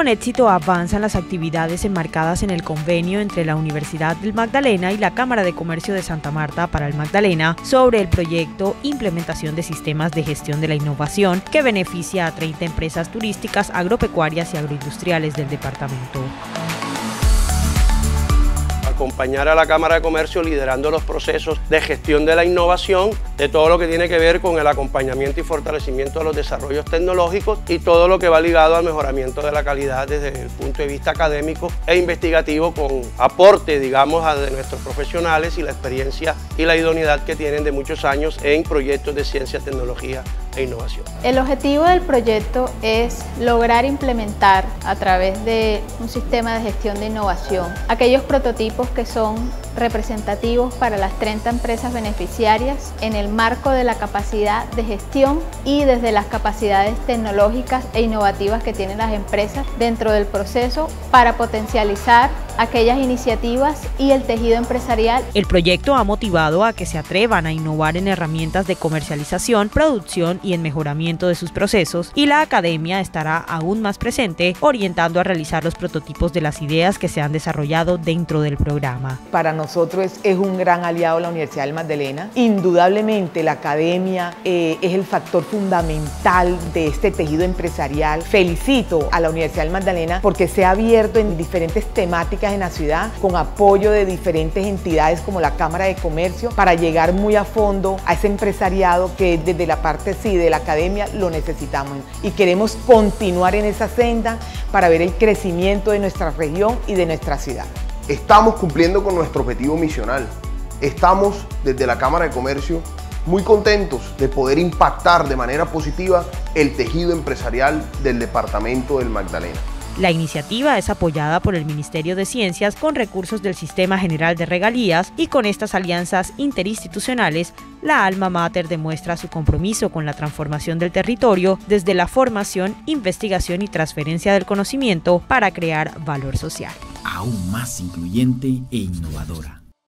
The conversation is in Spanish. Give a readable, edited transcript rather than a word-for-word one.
Con éxito avanzan las actividades enmarcadas en el convenio entre la Universidad del Magdalena y la Cámara de Comercio de Santa Marta para el Magdalena sobre el proyecto Implementación de Sistemas de Gestión de la Innovación que beneficia a 30 empresas turísticas, agropecuarias y agroindustriales del departamento. Acompañar a la Cámara de Comercio liderando los procesos de gestión de la innovación, de todo lo que tiene que ver con el acompañamiento y fortalecimiento de los desarrollos tecnológicos y todo lo que va ligado al mejoramiento de la calidad desde el punto de vista académico e investigativo, con aporte, digamos, de nuestros profesionales y la experiencia y la idoneidad que tienen de muchos años en proyectos de ciencia, tecnología e innovación. El objetivo del proyecto es lograr implementar a través de un sistema de gestión de innovación aquellos prototipos que son representativos para las 30 empresas beneficiarias en el marco de la capacidad de gestión y desde las capacidades tecnológicas e innovativas que tienen las empresas dentro del proceso para potencializar aquellas iniciativas y el tejido empresarial. El proyecto ha motivado a que se atrevan a innovar en herramientas de comercialización, producción y en mejoramiento de sus procesos, y la academia estará aún más presente, orientando a realizar los prototipos de las ideas que se han desarrollado dentro del programa. Para nosotros es un gran aliado la Universidad del Magdalena. Indudablemente la academia es el factor fundamental de este tejido empresarial. Felicito a la Universidad del Magdalena porque se ha abierto en diferentes temáticas en la ciudad con apoyo de diferentes entidades como la Cámara de Comercio para llegar muy a fondo a ese empresariado que desde la parte de la academia lo necesitamos y queremos continuar en esa senda para ver el crecimiento de nuestra región y de nuestra ciudad. Estamos cumpliendo con nuestro objetivo misional. Estamos desde la Cámara de Comercio muy contentos de poder impactar de manera positiva el tejido empresarial del departamento del Magdalena. La iniciativa es apoyada por el Ministerio de Ciencias con recursos del Sistema General de Regalías, y con estas alianzas interinstitucionales, la alma mater demuestra su compromiso con la transformación del territorio desde la formación, investigación y transferencia del conocimiento para crear valor social. Aún más incluyente e innovadora.